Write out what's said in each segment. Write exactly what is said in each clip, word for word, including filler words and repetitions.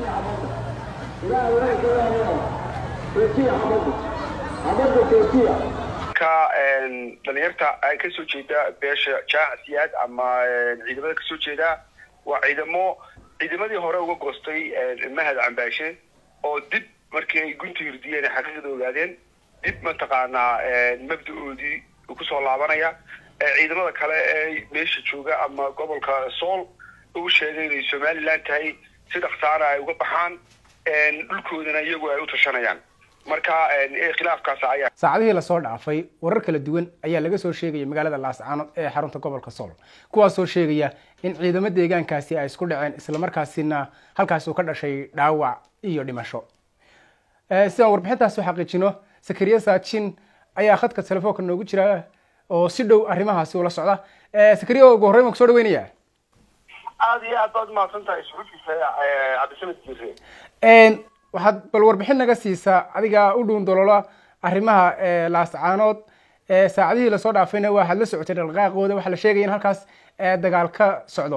dhalinyarta ay ka soo jeeda beesha jaacsiyaad ama ciidamada ka soo jeeda waa ciidamo ciidamadii hore uga goostay mahad cambaashe oo dib markii ay gunti hirdiyeen xaqiiqada ogaadeen dib mataqaanaa mabdaoodii ku soo laabanaya ciidamada kale ee meesha jooga ama gobolka Sool uu sheegay in Somaliland tahay si dhaqsaana ay uga baxaan dhulkoodana iyagu ay u tashanayaan marka ee khilaafkaas ayaa saacadihii la soo dhaafay warar kala duwan ayaa laga soo sheegay magaalada Laascaanood ee xarunta gobolka Sool kuwaas oo sheegaya in ciidamada deegaankaasi ay isku dhaceen isla markaasina halkaas uu ka dhashay dhaawac iyo dhimasho ee si warbixintaas u xaqiijino Sakariya Saachin ayaa khadka telefoonka noogu jira oo si dhow arrimahaasi ula socda ee Sakariya ugu horreyn ku soo dhaweynaya aad iyo aad baad maasantahay suxufiisa Cabdisamed Jirre een waxaad bal warbixin naga siisaa adiga u dhuun dolola arrimaha ee Laascaanood ee saacadihii la soo dhaafayna waxa la socotay dhaqaaqooda waxa la sheegay in halkaas ee dagaal ka socdo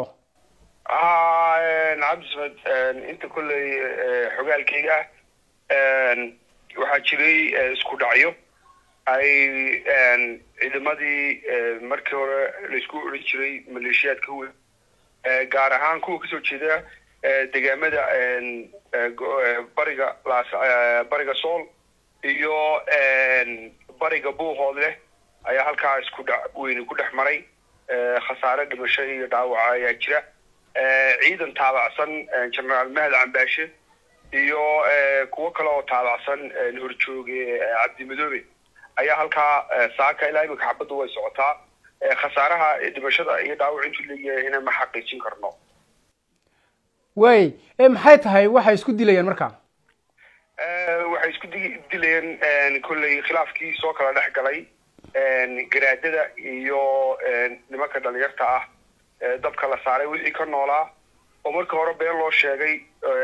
ah een Cabdisamed inta kulay xogaalkayga een waxa jiray isku dhacyo ay een ciidamadii markii hore la isku oran jiray maleeshiyaadka weyn ee gaar ahaan kuwa ka soo jeeda deegaamada een bariga laas bariga Sool iyo een bariga Buuhoodle ayaa halkaas isku dhac weyn ku dhexmaray khasaare dhimasho iyo dhaawac ayaa jira ciidan taabacsan General Mahad Cambaashe iyo kuwa kale oo taabacsan horjooge Cabdi Madoobe ayaa halka saaka ilaa imika xabadu way socotaa khasaaraha dhimashada iyo dhaawac inta leeyahay inaan ma xaqiijin karno way ee maxay tahay waxa isku dilayeen marka ee waxa isku dilayeen kulay khilaafkii soo kala dhax galay een garaadada iyo nimanka dhalinyarta ah dabka la saaray wixii ka noolaa oo markii hore been loo sheegay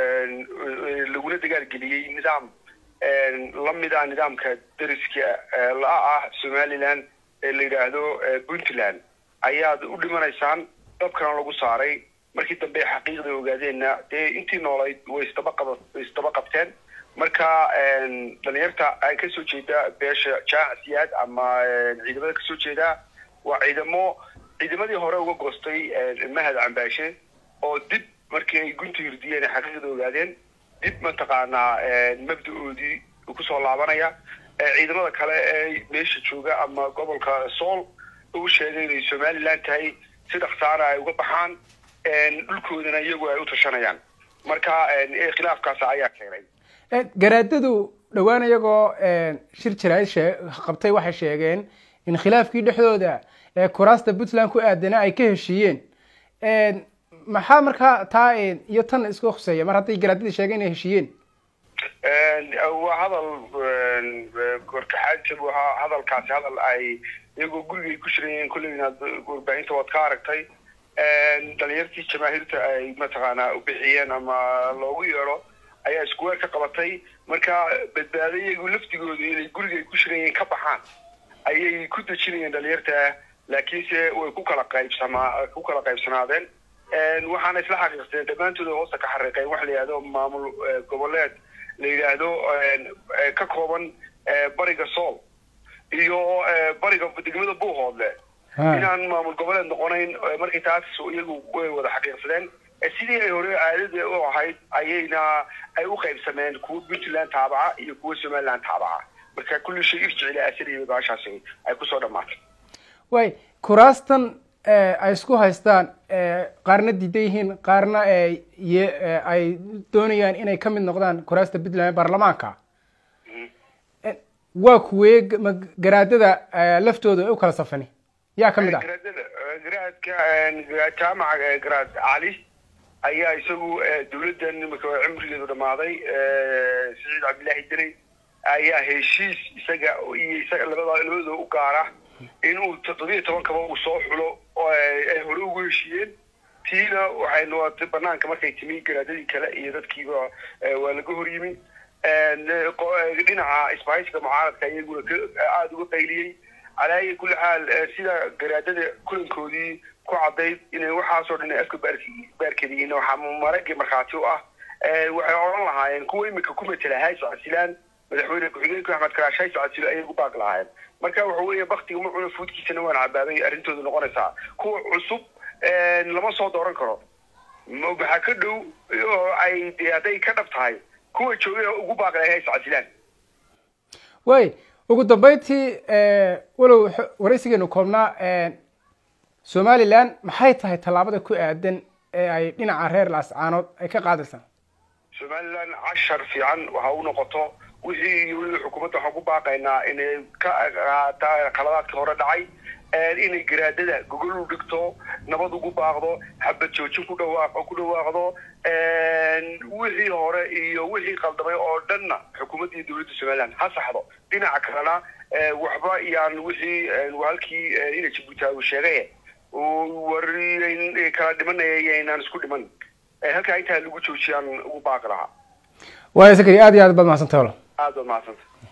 laguna dagaal geliyay nidaam la mid ah nidaamka dariska la ah Somaliland ee la yiraahdo Puntland ayaa u dhimanaysaan dabkana lagu saaray markii dambe xaqiiqada ogaadeenna ee intii noolayd way istabaqad istabaqabteen marka dhalinyarta ay ka soo jeeda beesha jaacsiyaad ama ciidamada ka soo jeeda waa ciidamo ciidamadii hore uga goostay mahad cambaashe oo dib markii ay gunti hirdiyeen xaqiiqada ogaadeen dib mataqaanaa mabdaoodii ku soo laabanaya ciidamada kale ee meesha jooga ama gobolka Sool uu sheegay in Somaliland tahay si dhaqsaana ay uga baxaan dhulkoodana iyagu ay u tashanayaan marka ee khilaafkaas ayaa keenay garaadadu dhawaan iyagoo shir jiraashe qabtay waxay sheegeen in khilaafkii dhexdooda ee kuraasta Puntland ku aadana ay ka heshiiyeen een maxaa markaa taa iyo tan isku khusaya mar haddii garaadadu sheegeen inay heshiiyeen een waa hadal korkaxaad waxa hadalkaasi hadal ay iyagoo guriga ku shireen kulliina warbaahinta wad ka aragtay een dhalinyartii jamaahirta ay mataqaanaa u bixiyeen ama loogu yeero ayaa isku weer ka qabatay marka badbaaday iyagu laftigooda inay guriga ku shireen ka baxaan ayay ku dajinayeen dhalinyarta laakiin se way ku kala qaybsamaa ku kala qaybsanaadeen een waxaan isla xaqiiqsay dhamaantood hoosta ka xariiqay wax la yiraahdo maamul goboleed la yiraahdo ka kooban bariga Sool iyo bariga degmada Buuhoodle inaan maamul goboleed noqonayn markii taas iyagu way wada xaqiiqsadeen sidii ay hore caadada u ahayd ayayna ay u qaybsameen kuwa Puntland taabaca iyo kuwa Somaliland taabaca marka kulli shay irjicila asriye baashaasi ay ku soo dhamaatay way kuraastan ay isku haystaan qaarna diidayihiin qaarna ay doonayaan inay ka mid noqdaan kuraasta Puntland baarlamaanka waa kuwee garaadada laftooda u kala safani yaa ka mid ah garaadada garaadka jaamaca garaad Ali ayaa isagu dawladdan marka cimrigeedu dhamaaday Saciid Cabdilaahi Diri ayaa heshiis isaga iyo isaga labada labada u gaara inuu toddoba iyo toban kaba uu soo xulo oo ay hore ugu heshiiyeen tiina waxay noqotay banaanka markay timi garaadadii kale iyo dadkiiba waa laga hor yimi dhinaca isbahaysiga mucaaradka iyaguna aad uga qayliyey على كل حال سيدا قرادة كل كودي كعضيد إنه وحاصل إنه أسكت بارك باركدين وحمو مرق مرخاتو آه waxay oran lahaayeen kuwa imika ku matala hay socodsilaan madaxweyne ku-xigeenka Axmed Karaash hay socodsiilo ayay ugu baaq lahaayeen marka waxa weeye baktiga ma cuno fuudkiisana waan cabaabay arrintoodu noqonaysaa kuwa cusub lama soo dooran karo maxaa ka dhow oo ay haday ka dhab tahay kuwa joogay ugu baaq lahaayeen hay socodsilaan way ugu dambeyntii walow waraysigeenu koobnaa Somaliland maxay tahay talaabada ku aadan ee ay dhinaca reer Laascaanood ay ka qaadaysaa Somaliland cashar fiican waxa uu noqoto wixii wixii xukuumadda waxa ku baaqaynaa inay ka qaataa qaladaadka hore dhacay inay garaadada gogol u dhigto nabad ugu baaqdo xabad joojin ku dhawaaqo ku dhawaaqdo wixii hore iyo wixii qaldamay oo dhanna xukuumadda iyo dawladda Somaliland ha saxdo dhinaca kalena waxba iyaan wixii halkii ina Djibouti uu sheegay oo warin kala dhimanayeen aan isku dhiman halka inta lagu joojiyaan ugu baaqlaha waa sakari aad iyo aad baad mahadsantahay aad baad mahadsantahay